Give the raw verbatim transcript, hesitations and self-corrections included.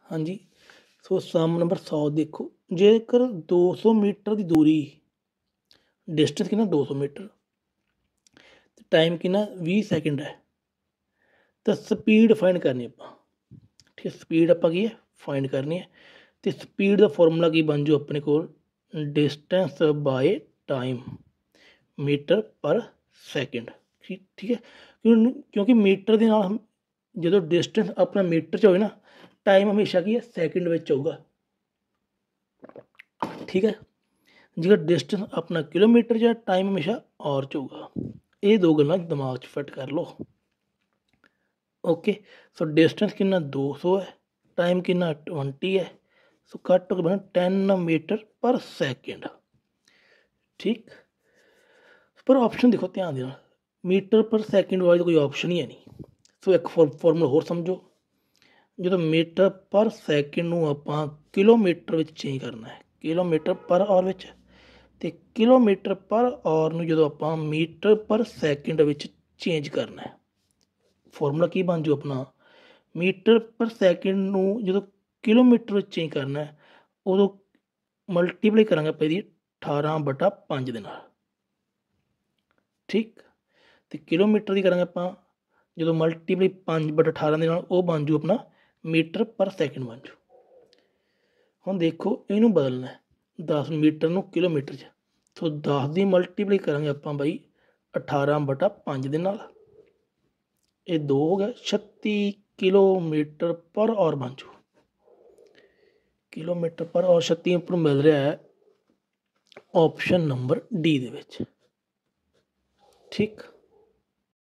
हाँ जी। सो सम नंबर सौ देखो, जेकर दो सौ मीटर की दूरी डिस्टेंस कितना दो सौ मीटर, टाइम कितना भी सैकेंड है, तो स्पीड फाइंड करनी ਆਪਾਂ। ठीक है, स्पीड ਆਪਾਂ ਕੀ ਹੈ फाइंड करनी है। तो स्पीड का फॉर्मूला की बन जाओ अपने को, distance by time meter per second. ठीक ठीक है, क्यों क्योंकि मीटर के नाल जो डिस्टेंस अपना मीटर च होए ना, टाइम हमेशा की है सैकेंड में होगा। ठीक है, जेकर डिस्टेंस अपना किलोमीटर च, टाइम हमेशा और च होगा। ये दो गल्लां दिमाग च फिट कर लो। ओके, सो डिस्टेंस कितना दो सौ है, टाइम कितना ट्वेंटी है, सो कट हो गया टेन मीटर पर सैकेंड। ठीक, पर ऑप्शन देखो ध्यान देना, मीटर पर सैकेंड वाली कोई ऑप्शन ही है नहीं। सो एक फॉर्मूला होर समझो, जो मीटर पर सैकेंड ਨੂੰ ਆਪਾਂ ਕਿਲੋਮੀਟਰ ਵਿੱਚ ਚੇਂਜ ਕਰਨਾ ਹੈ, ਕਿਲੋਮੀਟਰ ਪਰ ਆਵਰ ਵਿੱਚ, ਤੇ ਕਿਲੋਮੀਟਰ ਪਰ ਆਵਰ ਨੂੰ ਜਦੋਂ ਆਪਾਂ ਮੀਟਰ ਪਰ ਸੈਕਿੰਡ ਵਿੱਚ ਚੇਂਜ ਕਰਨਾ ਹੈ, ਫਾਰਮੂਲਾ ਕੀ ਬਣ ਜੂ ਆਪਣਾ, ਮੀਟਰ ਪਰ ਸੈਕਿੰਡ ਨੂੰ ਜਦੋਂ ਕਿਲੋਮੀਟਰ ਵਿੱਚ ਚੇਂਜ ਕਰਨਾ ਹੈ, ਉਦੋਂ ਮਲਟੀਪਲਾਈ ਕਰਾਂਗੇ ਆਪਾਂ ਇਹਦੀ ਅਠਾਰਾਂ ਬਟਾ ਪੰਜ ਦੇ ਨਾਲ। ਠੀਕ, ਤੇ ਕਿਲੋਮੀਟਰ ਦੀ ਕਰਾਂਗੇ ਆਪਾਂ ਜਦੋਂ ਮਲਟੀਪਲਾਈ ਪੰਜ ਬਟਾ ਅਠਾਰਾਂ ਦੇ ਨਾਲ, ਉਹ ਬਣ ਜੂ ਆਪਣਾ मीटर पर सैकेंड बन जू। हम देखो इनू बदलना है, दस मीटर नू किलोमीटर च, तो दस की मल्टीप्लाई करांगे आप बई अठारह बटा पाँच दे नाल, ये दो हो गया छत्ती किलोमीटर पर आवर बन जू। किलोमीटर पर आवर छत्ती उपर मिल रहा है ऑप्शन नंबर डी दे विच। ठीक।